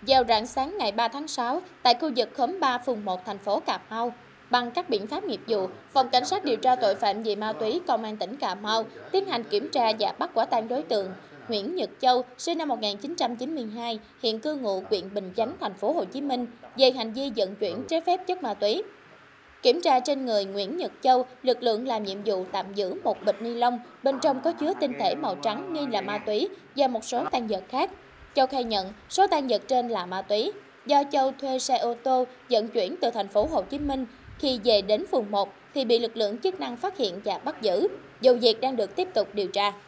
Vào rạng sáng ngày 3 tháng 6, tại khu vực khóm 3 phường 1 thành phố Cà Mau, bằng các biện pháp nghiệp vụ, Phòng Cảnh sát điều tra tội phạm về ma túy Công an tỉnh Cà Mau tiến hành kiểm tra và bắt quả tang đối tượng Nguyễn Nhật Châu, sinh năm 1992, hiện cư ngụ huyện Bình Chánh, thành phố Hồ Chí Minh, về hành vi vận chuyển trái phép chất ma túy. Kiểm tra trên người Nguyễn Nhật Châu, lực lượng làm nhiệm vụ tạm giữ một bịch ni lông, bên trong có chứa tinh thể màu trắng nghi là ma túy và một số tang vật khác. Châu khai nhận số tang vật trên là ma túy, do Châu thuê xe ô tô vận chuyển từ thành phố Hồ Chí Minh. Khi về đến phường 1 thì bị lực lượng chức năng phát hiện và bắt giữ. Vụ việc đang được tiếp tục điều tra.